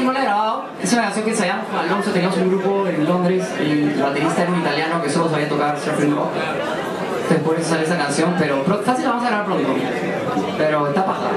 no la he grabado. Es una canción que ensayamos con Alonso, teníamos un grupo en Londres y el baterista era un italiano que solo sabía tocar surfing rock. Entonces por eso sale esa canción, pero fácil la vamos a grabar pronto. Pero está paja.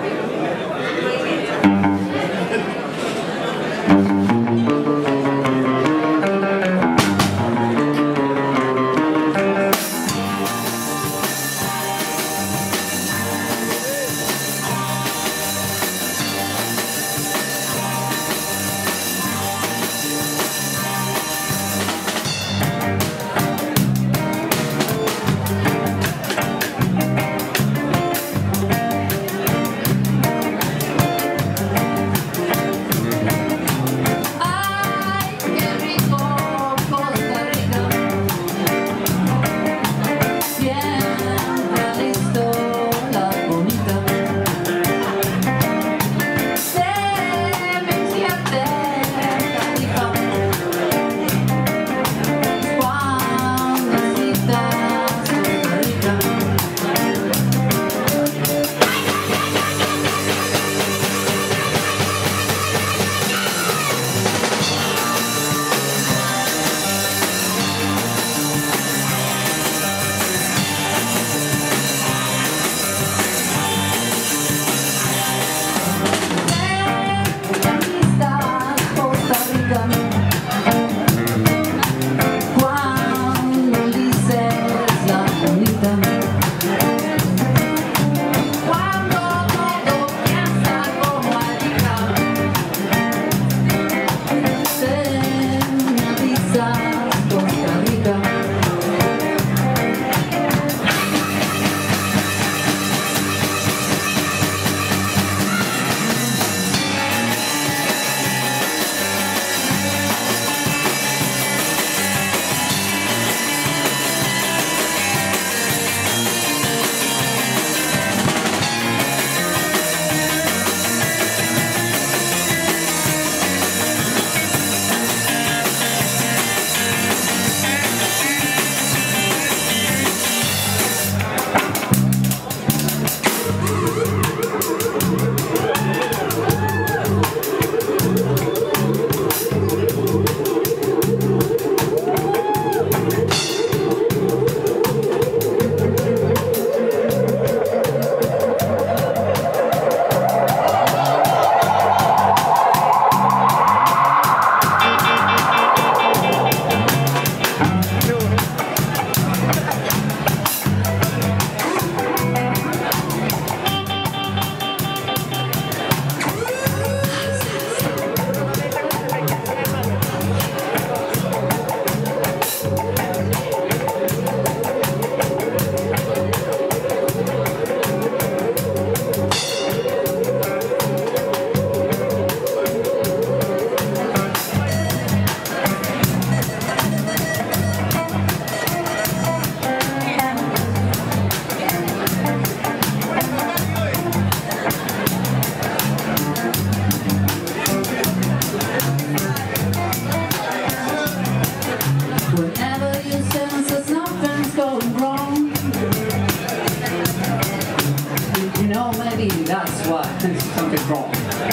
That's why something's wrong.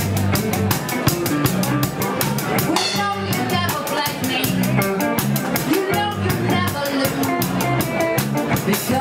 We know you never blame me. You know you never lose. Because